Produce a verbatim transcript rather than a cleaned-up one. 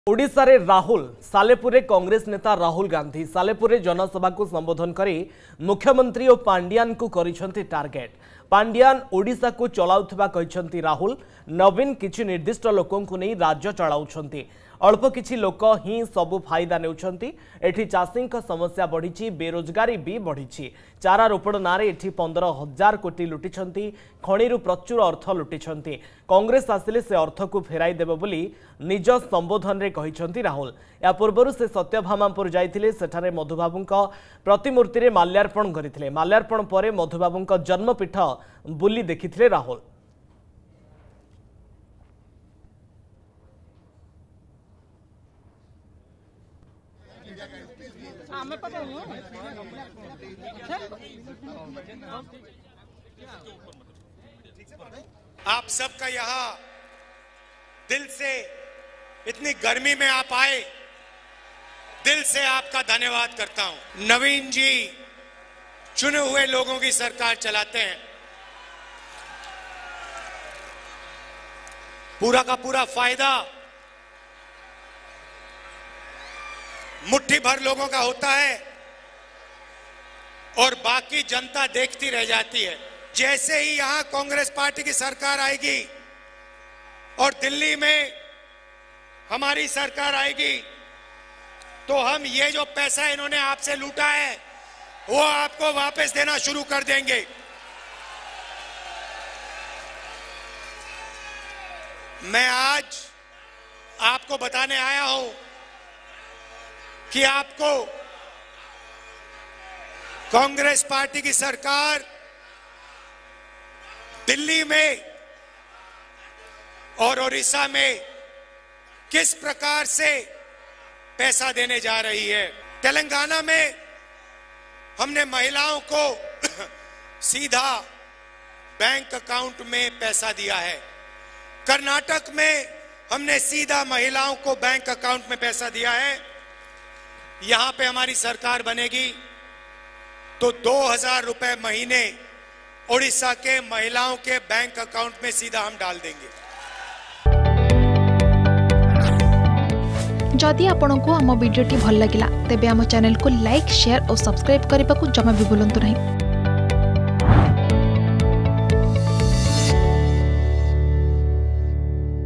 ओडिशा रे राहुल सालेपुर कांग्रेस नेता राहुल गांधी सालेपुर जनसभा को संबोधन करी मुख्यमंत्री और पांडियान को करिसेंती टार्गेट। पांडियान ओडिशा को चलाउथबा कहिसेंती राहुल। नवीन किछि निर्दिष्ट लोकों को नहीं राज्य चलाउछंती। अल्प किछि लोक ही सबु फायदा नेउछंती। एठी चाषी समस्या बढ़ी, बेरोजगारी भी बढ़ी। चारा रोपण नारे एठी पंद्रह हजार कोटी लुटिछंती। खणिरु प्रचुर अर्थ लुटिछंती। कांग्रेस आसिले से अर्थ को फेराई देबो बोली निज संबोधन रे कहिछंती राहुल। या पूर्व से सत्यभामापुर जाइथिले, सेठारे मधुबाबूंका प्रतिमूर्ति रे माल्यार्पण करथिले। माल्यार्पण परे मधुबाबूंका जन्मपीठ बुली देखिथिले राहुल। आप सबका यहाँ दिल से इतनी गर्मी में आप आए, दिल से आपका धन्यवाद करता हूं। नवीन जी चुने हुए लोगों की सरकार चलाते हैं। पूरा का पूरा फायदा मुट्ठी भर लोगों का होता है और बाकी जनता देखती रह जाती है। जैसे ही यहां कांग्रेस पार्टी की सरकार आएगी और दिल्ली में हमारी सरकार आएगी तो हम ये जो पैसा इन्होंने आपसे लूटा है वो आपको वापस देना शुरू कर देंगे। मैं आज आपको बताने आया हूं कि आपको कांग्रेस पार्टी की सरकार दिल्ली में और ओडिशा में किस प्रकार से पैसा देने जा रही है। तेलंगाना में हमने महिलाओं को सीधा बैंक अकाउंट में पैसा दिया है। कर्नाटक में हमने सीधा महिलाओं को बैंक अकाउंट में पैसा दिया है। यहां पे हमारी सरकार बनेगी तो दो हजार रुपए महीने ओडिशा के महिलाओं के बैंक अकाउंट में सीधा हम डाल देंगे। जदि आपंक आम भिडी भल लगा तेब आम चैनल को लाइक, शेयर और सब्सक्राइब करने को जमा भी भूलु नहीं।